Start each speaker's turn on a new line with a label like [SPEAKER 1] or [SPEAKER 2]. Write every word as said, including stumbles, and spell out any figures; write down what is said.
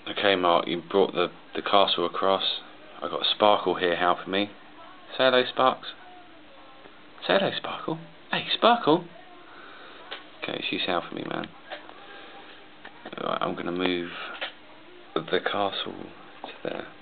[SPEAKER 1] Okay, Mark, you brought the, the castle across. I've got Sparkle here helping me. Say hello, Sparks. Say hello, Sparkle. Hey, Sparkle! Okay, she's helping me, man. Right, I'm going to move the castle to there.